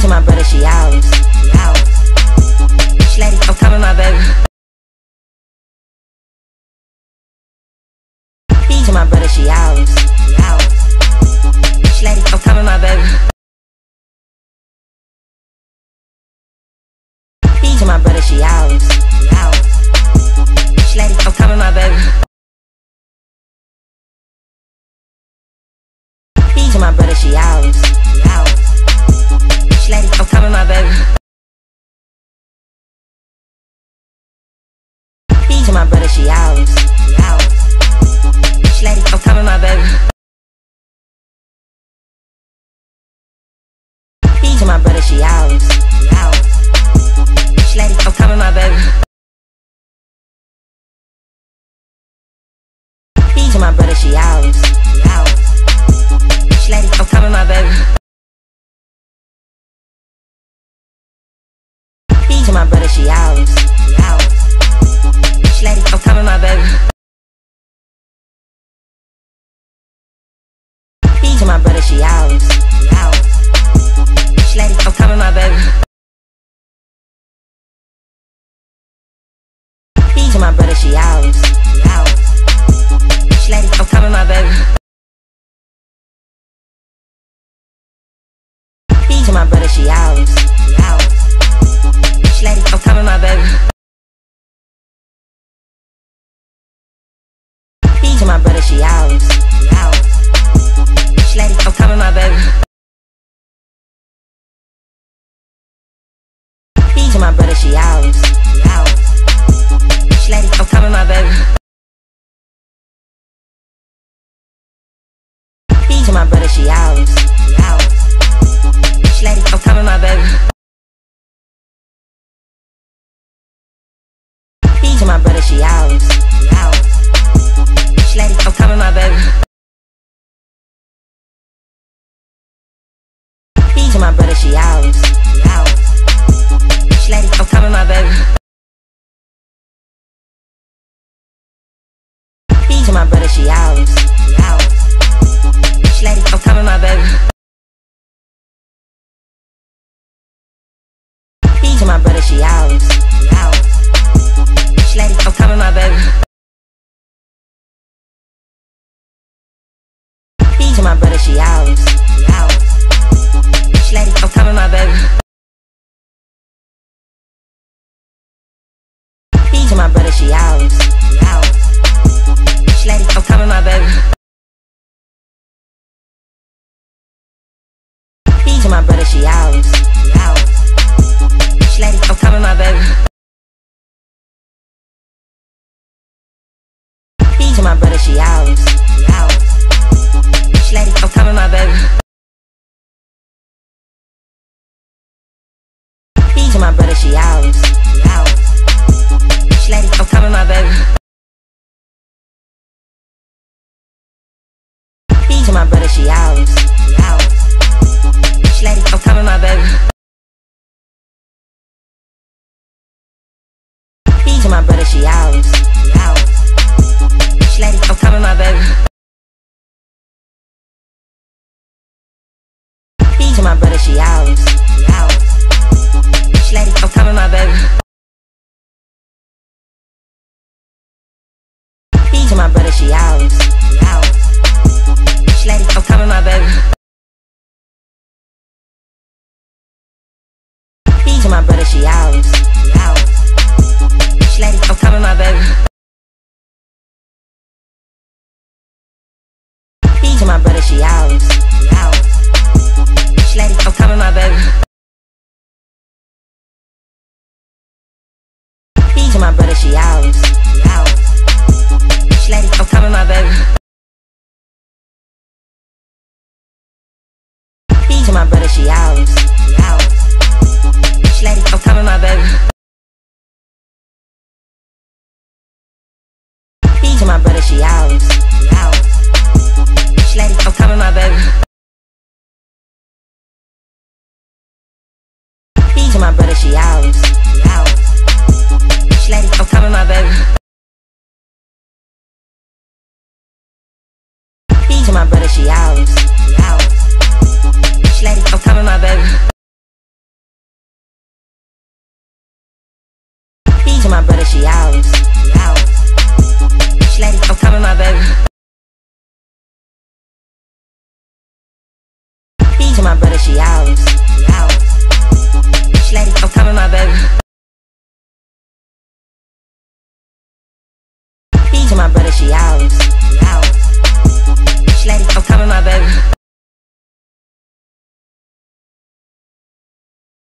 my brother, she out. Lady, I'm coming, my baby. To my brother, she out. Lady, I'm coming, my baby. To my brother, she out. Lady, I'm coming, my baby. To my brother, she out. Lady, I'm coming, my baby. To my brother, she out. Lady, I'm coming, my baby. To my brother, she out. Lady, I'm coming, my baby. To my brother, she out. Lady, I'm coming, my baby. To my brother, she out. Lady, I'm coming, my baby. To my brother, she out. Lady, I'm coming, my baby. To my brother, she out. Lady, I'm coming, my baby. To my brother, she out. Lady, I'm coming, my baby. To my brother, she out. Lady, I'm coming, my baby. To my brother, she out. Lady, I'm coming, my baby. To my brother, she out. Lady, I'm coming, my baby. To my brother, she out. Lady, I'm coming, my baby. To my brother, she out. Lady, I'm coming, my baby. To my brother, she out. Lady, I'm coming, my baby. To my brother, she out. Lady, I'm coming, my baby. To my brother, she out. Lady, I'm coming, my baby. To my brother, she out. Lady, I'm coming, my baby. To my brother, she out. Lady, I'm coming, my baby. To my brother, she out. Lady, I'm coming, my baby. To my brother, she out. Lady, I'm coming, my baby. To my brother, she out. Lady, I'm coming, my baby. To my brother, she out. Lady, I'm coming, my baby. To my brother, she out. Lady, I'm coming, my baby. To my brother, she out. Lady, I'm coming, my baby. To my brother, she out. Lady, I'm coming, my baby. To my brother, she out. Lady, I'm coming, my baby. To my brother, she out. Lady, I'm coming, my baby. To my brother, she out. Lady, I'm coming, my baby. To my brother, she out. Lady, I'm coming, my baby. To my brother, she out. Lady, I'm coming, my baby. To my brother, she out. Lady, I'm coming, my baby. she ours. Sleddy, I'm coming, my baby. To my brother, she ours. Sleddy, I'm coming, my baby. To my brother, she ours. Sleddy, I'm coming, my baby.